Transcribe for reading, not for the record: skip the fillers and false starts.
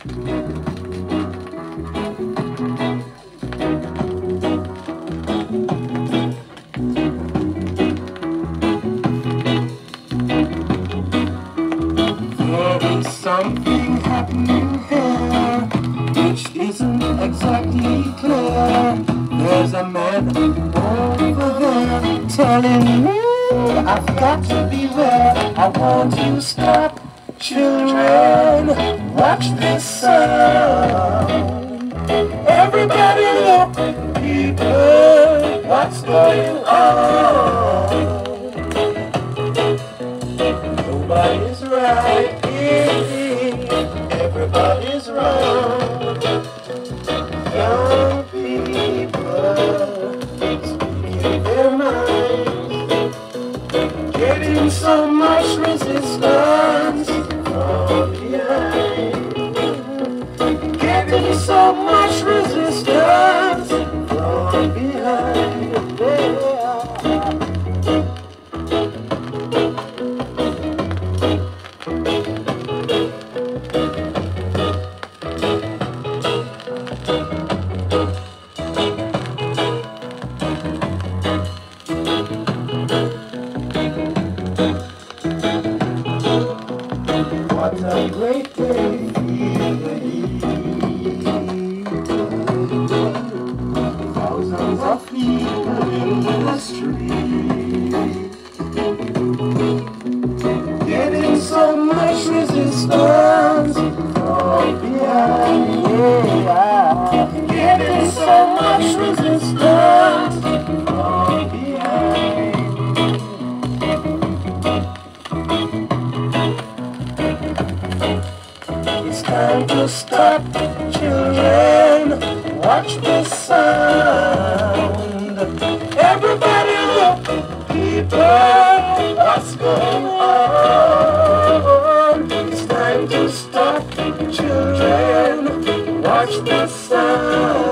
Something happening here, which isn't exactly clear. There's a man over there telling me I've got to beware. I want to stop. Children, watch this sound. Everybody look, people, what's going on? Nobody's right. Everybody's wrong. Young people speaking their minds, getting so much resistance from behind, getting so much resistance from behind. What a great day, thousands of people in the street, getting so much resistance from behind, getting so much resistance from behind. It's time to stop, children, watch the sound. Everybody look, people, what's going on? It's time to stop, children, watch the sound.